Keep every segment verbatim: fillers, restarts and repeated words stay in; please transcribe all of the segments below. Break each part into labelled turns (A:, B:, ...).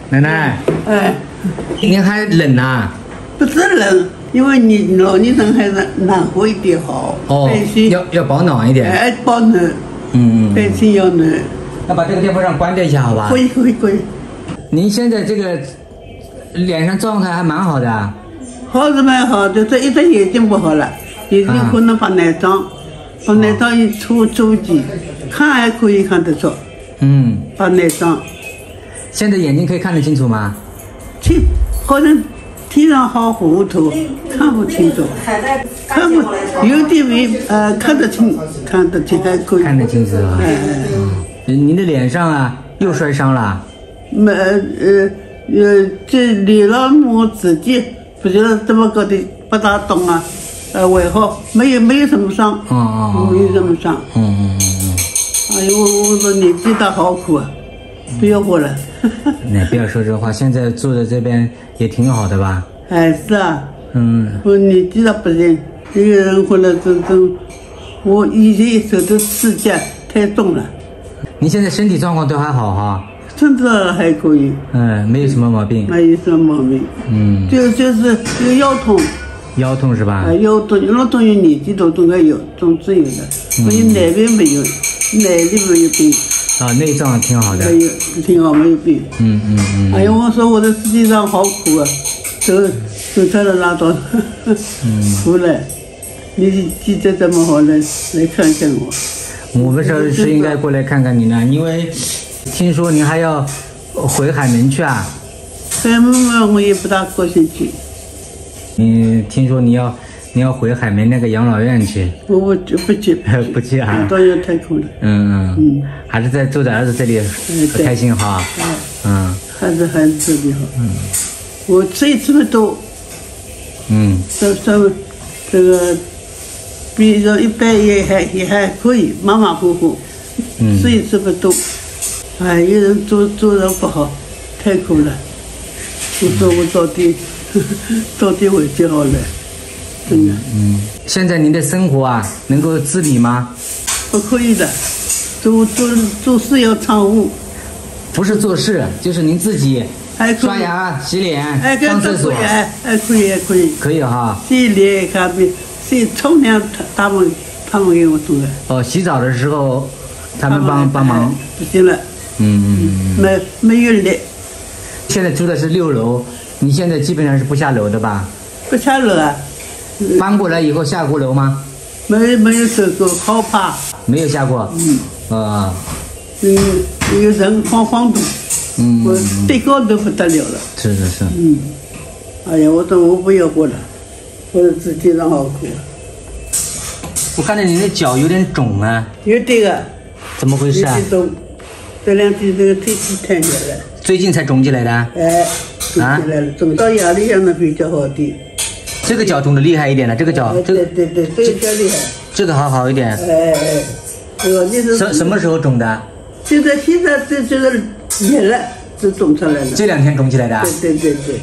A: 奶奶，
B: 哎，
A: 您还冷呐？
B: 不是冷，因为你老年人还是暖和一点好。
A: 哦，要要保暖一点。
B: 哎，保暖。
A: 嗯嗯。
B: 白天要暖。
A: 那把这个电风扇关掉一下，好吧？
B: 可以可以可以。
A: 您现在这个脸上状态还蛮好的啊。
B: 好是蛮好的，这一只眼睛不好了，眼睛可能白内障，白内障一出周期，看还可以看得出。
A: 嗯。
B: 白内障。
A: 现在眼睛可以看得清楚吗？
B: 清，好像天上好糊涂，看不清楚。看不，有点没呃看得清，看得清还可以。
A: 看得清楚啊。
B: 哎
A: 嗯。您的脸上啊又摔伤了？
B: 没呃呃，这脸上我自己不知道怎么搞的，不大懂啊。呃，还好，没有没有什么伤。
A: 哦哦。
B: 没有什么伤。
A: 嗯嗯嗯嗯。
B: 哎呦，我说年纪大好苦啊，不要活了。
A: 那不要说这话，现在住在这边也挺好的吧？
B: 哎，是啊。
A: 嗯。
B: 我年纪大不行，一个人活了这这，我以前手的指甲太重了。
A: 你现在身体状况都还好哈？
B: 身体还可以。
A: 嗯，没有什么毛病。
B: 没有什么毛病。
A: 嗯。
B: 就就是有腰痛。
A: 腰痛是吧？
B: 啊，腰痛，腰痛有年纪大总该有，总是有的。我有内病没有，内里没有病。
A: 啊，内脏挺好的。
B: 没有，挺好，没有病。
A: 嗯嗯嗯。
B: 哎呀，我说我的身体上好苦啊，走走差了拉倒了，苦了。你记得这么好来来看看我。
A: 我们是是应该过来看看你呢，因为听说您还要回海门去啊。
B: 海门嘛，我也不大高兴去。
A: 你听说你要你要回海门那个养老院去？
B: 我不不去，
A: 不去啊？
B: 当然太苦了。
A: 嗯嗯嗯，还是在住在儿子这里开心哈。嗯，
B: 还是还是这里好。嗯，我吃也吃不多。
A: 嗯，
B: 这这这个比较一般也还也还可以，马马虎虎。嗯，吃也吃不多。哎，有人做做人不好，太苦了。我说我到底到底回去好了。真的。
A: 嗯，现在您的生活啊，能够自理吗？
B: 不可以的，做做做事要常务。
A: 不是做事，就是您自己刷牙、洗脸、上厕所。
B: 哎，哎，可以，可以。
A: 可以哈。
B: 洗脸、咖啡、洗冲凉，他他们他们给我做的。
A: 哦，洗澡的时候他们帮帮忙。
B: 不行了。
A: 嗯嗯
B: 嗯。没没有力。
A: 现在住的是六楼，你现在基本上是不下楼的吧？
B: 不下楼啊。
A: 搬过来以后下过楼吗？
B: 没没有走过，好怕。
A: 没有下过。嗯。啊。
B: 嗯，有人慌慌的。嗯。我最高都不得了了。
A: 是是是。
B: 嗯。哎呀，我说我不要活了，我的自己人好苦。
A: 我看到你的脚有点肿啊。
B: 有这个。
A: 怎么回事啊？
B: 肿，这两天这个腿肌太厉害了。
A: 最近才肿起来的。
B: 哎。肿起来了，肿到压力上的比较好点。
A: 这个脚肿的厉害一点了，这个脚，这个
B: 对对对，这个厉害，
A: 这个好好一点。
B: 哎哎，这个你是
A: 什什么时候肿的？
B: 现在现在这这个热了，就肿出来了。
A: 这两天肿起来的。
B: 对对对对。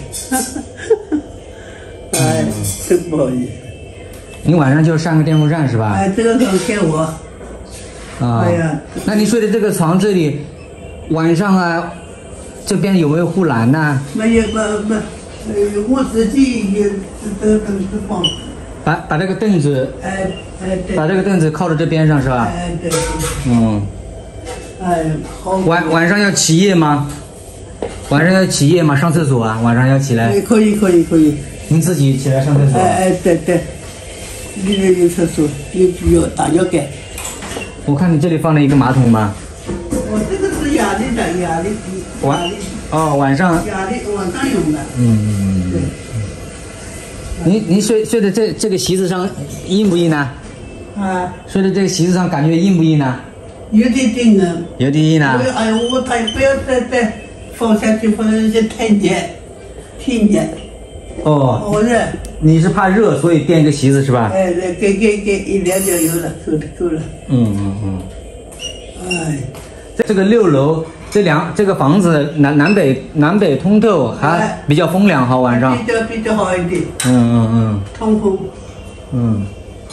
B: 哎，真不好意思。
A: 你晚上就上个电风扇是吧？
B: 哎，这个床给我。
A: 啊。哎呀，那你睡的这个床这里，晚上啊，这边有没有护栏呢？
B: 没有，不不。呃，我自己也这个凳子放。
A: 把把这个凳子，
B: 哎哎对。
A: 把这个凳子靠着这边上是吧？
B: 哎对。
A: 嗯。
B: 哎，好。
A: 晚晚上要起夜吗？晚上要起夜吗？上厕所啊？晚上要起来？
B: 可以可以可以。
A: 您自己起来上厕所？
B: 哎哎对对，里面有厕所，有有大浴缸。
A: 我看你这里放了一个马桶吗？
B: 我这个是压力的，压力机。
A: 晚哦，晚上。
B: 压力晚上用的。
A: 嗯嗯嗯。对。您您睡睡的这这个席子上硬不硬呢？啊。睡的这个席子上感觉硬不硬呢？
B: 有点硬啊。
A: 有点硬啊。
B: 哎呀，我他不要再再放下去，放下去太热，太热。
A: 哦。
B: 好热。
A: 你是怕热，所以垫个席子是吧？
B: 哎，给给给一两就有了，够了够了。
A: 嗯嗯嗯。
B: 哎。
A: 这个六楼。这两这个房子南南北南北通透，还比较风凉哈，晚上。
B: 比较比较好一点。
A: 嗯嗯嗯。
B: 通风。
A: 嗯。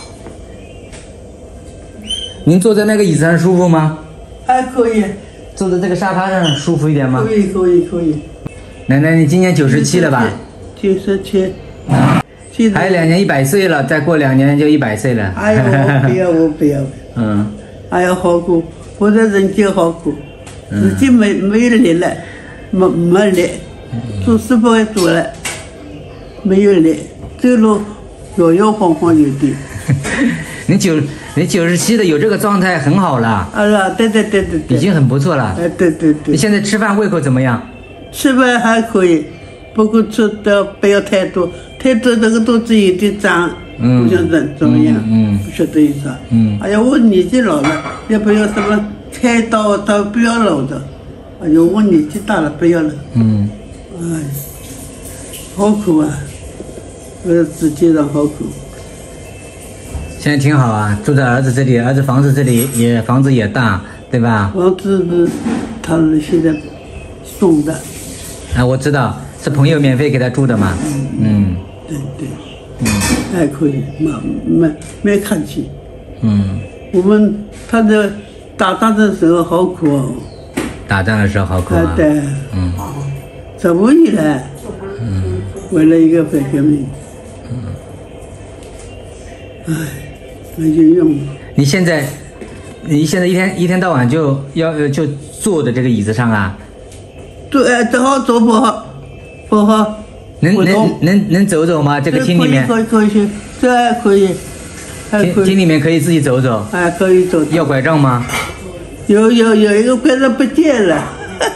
A: 您坐在那个椅子上舒服吗？
B: 还可以。
A: 坐在这个沙发上舒服一点吗？
B: 可以可以可以。
A: 奶奶，你今年九十七了吧？
B: 九十七。
A: 还有两年一百岁了，再过两年就一百岁了。
B: 哎呀，我不要，我不要。
A: 嗯。
B: 哎呀，好过，活在人间好过，自己没没力了，没没力，做事不会做了，没有力，走路摇摇晃晃有点。
A: 你九你九十七的有这个状态很好了。
B: 啊，对对对对对。
A: 已经很不错了。
B: 哎，对对对。
A: 你现在吃饭胃口怎么样？
B: 吃饭还可以，不过吃的不要太多。太多这个肚子有点胀，不晓得怎么样，
A: 嗯，
B: 不晓得意思。
A: 嗯，
B: 哎呀，我年纪老了，也不要什么开刀，刀不要了的。哎呦，我年纪大了，不要了。
A: 嗯，
B: 哎，好苦啊！我自己人好苦。
A: 现在挺好啊，住在儿子这里，儿子房子这里也房子也大，对吧？
B: 房子是他们现在送的。
A: 啊，我知道，是朋友免费给他住的嘛。嗯。嗯
B: 对对，嗯，还可以，没没没客气。
A: 嗯，
B: 我们他在打仗的时候好苦哦。
A: 打仗的时候好苦啊。
B: 对。
A: 嗯。
B: 十五年了。嗯。为了一个反革命。嗯。唉，没有用。你
A: 现在，你现在一天一天到晚就要就坐在这个椅子上啊？
B: 对，哎，正好坐不好，不好。
A: 能能能能走走吗？这个厅里面
B: 可以可以可以，这还可以，还可以。
A: 厅里面可以自己走走。
B: 还可以走。
A: 要拐杖吗？
B: 有有有一个拐杖不见了，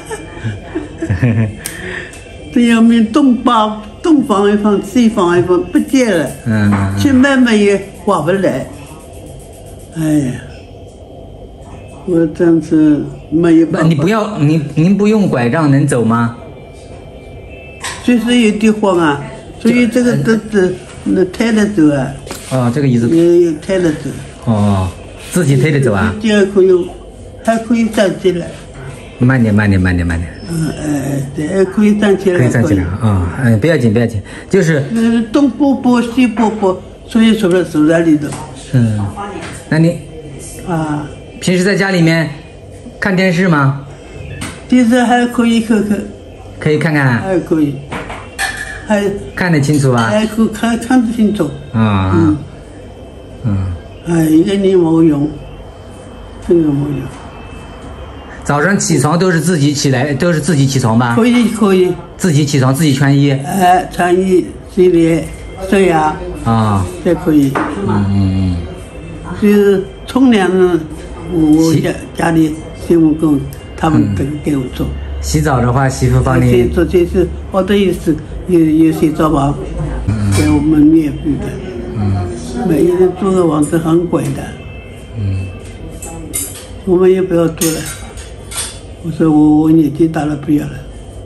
B: 这要命东把东放一放，西放一放，不见了。嗯。去买买也划不来。哎呀，我真是没有办法。
A: 你不要，你您不用拐杖能走吗？
B: 就是有点晃啊，所以这个都是那抬着走啊。
A: 哦，这个椅子。
B: 也抬着走。
A: 哦，自己推着走啊？
B: 这样可以，还可以站起来。
A: 慢点，慢点，慢点，慢点。
B: 嗯，哎，对，还可以站起来。
A: 可以站起来啊，嗯，不要紧，不要紧，就是。
B: 嗯，东波波，西波波，所以说在手在里头。
A: 嗯，那你
B: 啊，
A: 平时在家里面看电视吗？
B: 电视还可以看看。
A: 可以看看。
B: 还可以。还
A: 看得清楚吧？
B: 还可看看得清楚。
A: 啊。嗯。嗯。
B: 哎，一个人没用，真的没用。
A: 早上起床都是自己起来，都是自己起床吧？
B: 可以可以。
A: 自己起床，自己穿衣。
B: 哎，穿衣、洗脸、刷牙。
A: 啊。
B: 这可以。
A: 嗯嗯嗯。
B: 就是冲凉呢，我家家里洗碗工他们都给我做。
A: 洗澡的话，媳妇帮你。
B: 这这是好多意思，有有洗澡房，给我们免费的。嗯。每一人租个房子很贵的。嗯。我们也不要住了。我说我我年纪大了不要了。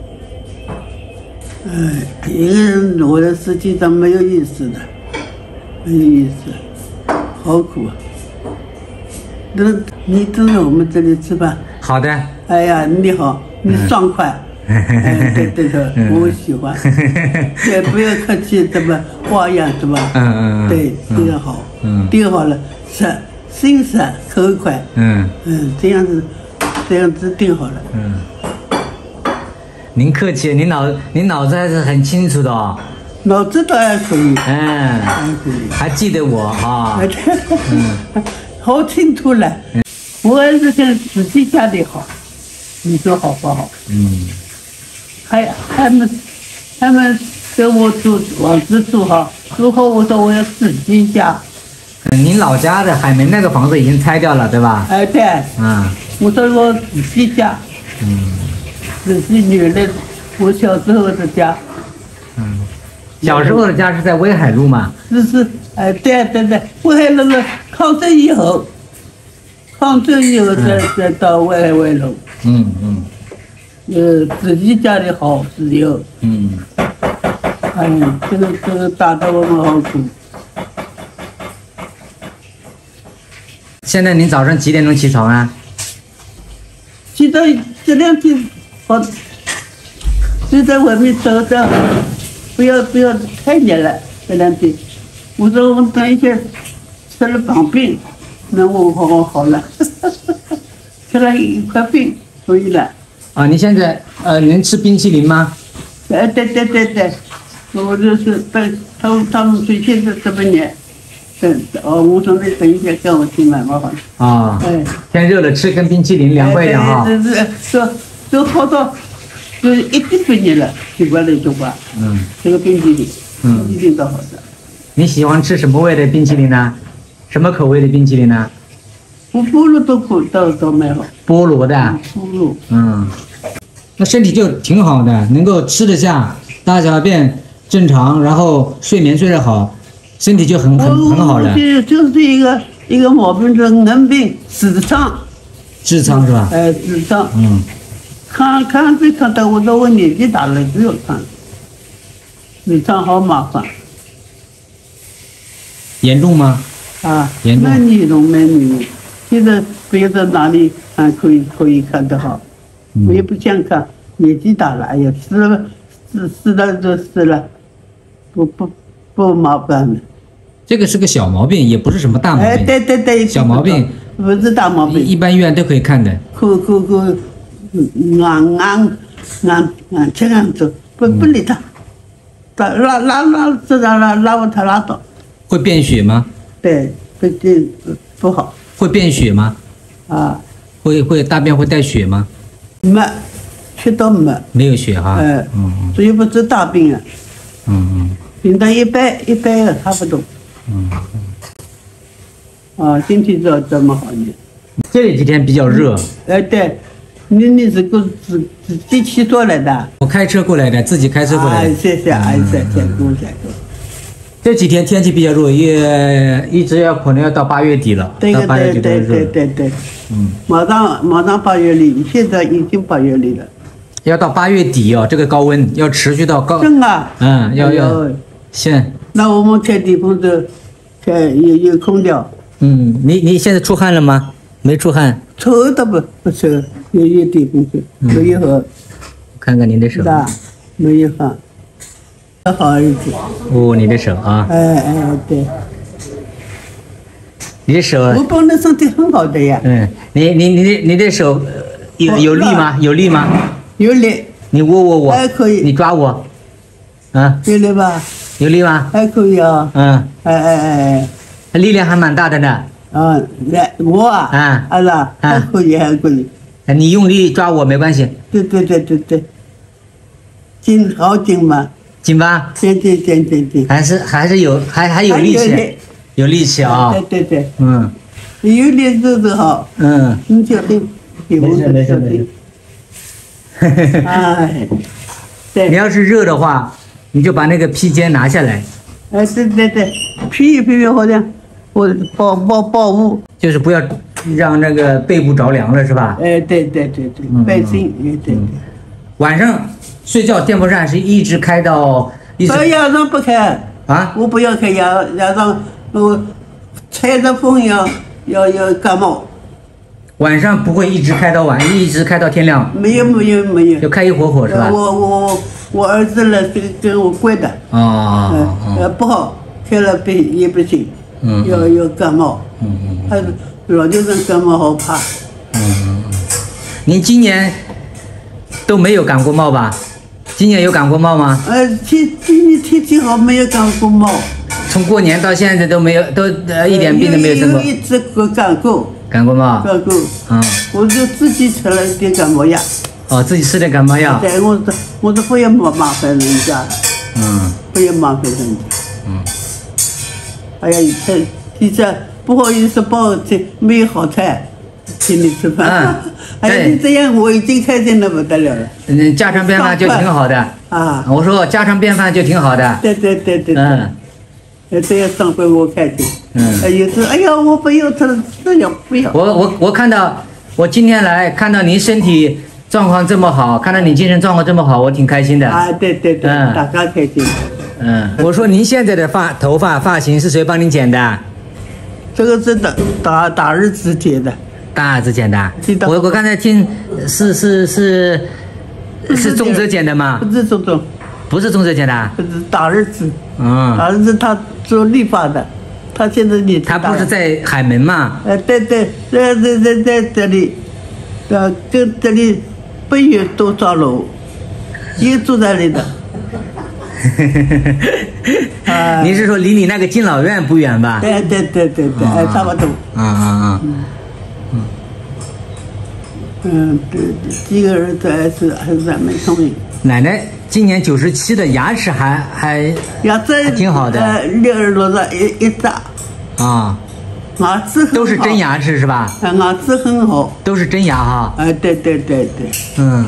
B: 哎，一个人活的实际上没有意思的，没有意思，好苦啊！那你等着我们这里吃饭。
A: 好的。
B: 哎呀，你好。你爽快，哎，对对对，我喜欢。对，不要客气，怎么花样是吧？嗯嗯对，这个好。嗯。定好了，是心善口快。嗯。嗯，这样子，这样子定好了。嗯。
A: 您客气，您脑您脑子还是很清楚的哦。
B: 脑子倒还可以。
A: 嗯。还可以。还记得我哈。
B: 嗯。好清楚了。我还是跟自己家里好。你说好不好？嗯，还他们他们跟我住房子住好，住好我说我要自己家。
A: 嗯，您老家的海门那个房子已经拆掉了，对吧？
B: 哎对。嗯。我说我自己家。嗯。自己女儿，我小时候的家。
A: 嗯。小时候的家是在威海路嘛？
B: 是是，哎对对对，威海路是抗战以后，抗战以后再再到威海威路。嗯嗯，呃，自己家里好自由。嗯，哎呀，这个这个打得我们好苦。
A: 现在您早上几点钟起床啊？
B: 起到这两天，我就在外面走走，不要不要太热了。这两天，我说我等一下吃了棒饼，那我好好好了，吃了一块饼。可以了。
A: 啊，你现在呃能吃冰淇淋吗？
B: 哎，对对对对，我就是被他他们最近这这么年，嗯，哦，我说那等一下跟我去买麻烦。
A: 啊，
B: 哎，
A: 天热了，吃根冰淇淋凉快一点哈。
B: 这这这这好到，就一点半年了，就过来就挂。
A: 嗯，
B: 这个冰淇淋，
A: 嗯，
B: 一定到好的。
A: 你喜欢吃什么味的冰淇淋呢？什么口味的冰淇淋呢？
B: 我菠萝都可都都买好。
A: 菠萝的。
B: 菠萝。
A: 嗯，那身体就挺好的，能够吃得下，大小便正常，然后睡眠睡得好，身体就很很很好了。
B: 就就是一个一个毛病，是硬病，痔疮。
A: 痔疮是吧？
B: 哎，痔疮。
A: 嗯。
B: 看看这看到我到我年纪大了就要看，痔疮好麻烦。
A: 严重吗？
B: 啊，
A: 严重。
B: 蛮严重，蛮严重。现在不知道哪里还可以可以看得好，嗯、我也不想看，年纪大了，哎呀，死了死死了就死了，不不不麻烦了。
A: 这个是个小毛病，也不是什么大毛病。
B: 哎，对对对，
A: 小毛病
B: 不是大毛病，
A: 一般医院都可以看的。
B: 可可可，按按按按这样子，不不理他，拉拉拉拉这样拉拉我他拉倒。
A: 会便血吗？
B: 对，不不不好。
A: 会便血吗？
B: 啊，
A: 会会大便会带血吗？
B: 没，血倒没。
A: 没有血哈。
B: 哎，
A: 嗯
B: 所以不是大病啊。
A: 嗯嗯。
B: 平常一般一般的差不多。
A: 嗯
B: 嗯。啊，身体这这么好呢？
A: 这几天比较热。
B: 哎，对，你你是个自自己骑车来的？
A: 我开车过来的，自己开车过来的。
B: 哎，谢谢，哎，谢谢，谢谢。
A: 这几天天气比较热，也一直要可能要到八月底了。
B: 对
A: 到八月
B: 对对对对对。
A: 嗯。
B: 马上马上八月里，现在已经八月里了。
A: 要到八月底哦，这个高温要持续到高。
B: 真啊。
A: 嗯，要要。现。
B: 那我们开地风扇，开有有空调。
A: 嗯，你你现在出汗了吗？没出汗。
B: 抽的不不抽，有有地风扇，没有汗。
A: 看看您的手。
B: 是没有汗。好一点。
A: 哦，你的手啊。
B: 哎哎对。
A: 你的手。
B: 我本来身体很好的呀。
A: 嗯，你你你的你的手有有力吗？有力吗？
B: 有力。
A: 你握握我。
B: 还可以。
A: 你抓我。啊。
B: 有力吧？
A: 有力吗？
B: 还可以啊。
A: 嗯。
B: 哎哎哎
A: 哎。力量还蛮大的呢。
B: 啊，来我啊。啊。啊啦，还可以还可以。
A: 你用力抓我没关系。
B: 对对对对对。紧好紧嘛。
A: 紧吧？
B: 紧紧紧紧紧。
A: 还是还是有还还有力气，有力气啊！
B: 对对对。
A: 嗯。
B: 有力就是好。
A: 嗯。
B: 你小心，
A: 没事没事没事。
B: 哎。对。
A: 你要是热的话，你就把那个披肩拿下来。
B: 哎，对对对，披一披好像我保保保护。
A: 就是不要让那个背部着凉了，是吧？
B: 哎，对对对对，背心，哎对对。
A: 晚上。睡觉电风扇是一直开到一直。
B: 晚上不开
A: 啊！
B: 我不要开，晚晚上我吹着风要要要感冒。
A: 晚上不会一直开到晚，一直开到天亮。
B: 没有没有没有。
A: 就开一会会是吧？
B: 我我我儿子呢跟跟我关的。
A: 哦哦
B: 哦。呃不好，开了不也不行。
A: 嗯。
B: 要要感冒。嗯嗯。他老年人感冒好怕。
A: 嗯嗯。您今年都没有感过冒吧？今年有感过冒吗？
B: 呃，天今年天气好，没有感过冒。
A: 从过年到现在都没有，都呃一点病都没有生过。
B: 有一直过感过。
A: 感过冒。
B: 感过。嗯。我就自己吃了一点感冒药。
A: 哦，自己吃点感冒药。
B: 对，我是我是不要麻麻烦人家。
A: 嗯。
B: 不要麻烦人家。
A: 嗯。
B: 哎呀，这现在不好意思，不好吃，没有好菜，请你吃饭。嗯。哎，你这样我已经开心的不得了了。
A: 嗯，家常便饭就挺好的。啊。我说家常便饭就挺好的。
B: 对对对对。嗯。这样生活我开心。嗯。哎，有时哎呀，我不要吃，这样不要。
A: 我我我看到，我今天来看到您身体状况这么好，看到你精神状况这么好，我挺开心的。
B: 啊，对对对，嗯、大家开心。
A: 嗯。我说您现在的发头发发型是谁帮您剪的？
B: 这个是大大大儿子剪的。
A: 大儿子剪的，我我刚才听是是是是宗泽剪的吗？
B: 不是宗泽，
A: 不是宗泽剪的，
B: 不是大儿子。
A: 嗯，
B: 大儿子他做理发的，他现在你
A: 他不是在海门吗？
B: 呃，对对，在在在在这里，呃，跟这里不有多少楼，也住在里的。 啊，
A: 你是说离你那个敬老院不远吧？
B: 对对对对对，哎，差不多。
A: 啊啊啊！
B: 嗯，对对，几个儿子还是还是蛮聪明。
A: 奶奶今年九十七的牙齿还还
B: 牙齿
A: 挺好的，
B: 呃，六耳朵上一一扎。
A: 啊，
B: 牙齿
A: 都是真牙齿是吧？
B: 啊，牙齿很好。
A: 都是真牙哈。
B: 啊，对对对对。
A: 嗯。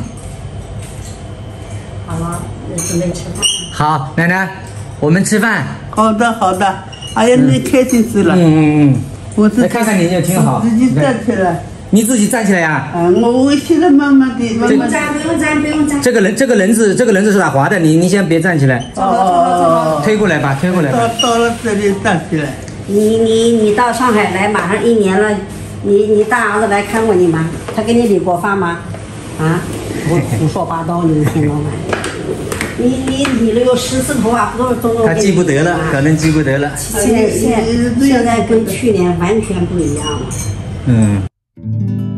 C: 好了，准备吃饭。
A: 好，奶奶，我们吃饭。
B: 好的好的，哎呀，你开心死了。
A: 嗯嗯嗯。
B: 我自己
A: 看看你就挺好。
B: 自己站起来。
A: 你自己站起来呀！
B: 啊，我我现在慢慢的，慢慢的。
C: 不用站，不用站，不用站。
A: 这个人，这个轮子，这个轮子是打滑的，你你先别站起来。
C: 走好，走好，走好。
A: 推过来吧，推过来吧。
B: 到到了这里站起来。
C: 你你你到上海来，马上一年了。你你大儿子来看过你吗？他给你理过发吗？啊？我胡说八道，你听懂吗？你你理了有十次头发，不都是中国？
A: 他记不得了，可能记不得了。
C: 现在现现在跟去年完全不一样了。
A: 嗯。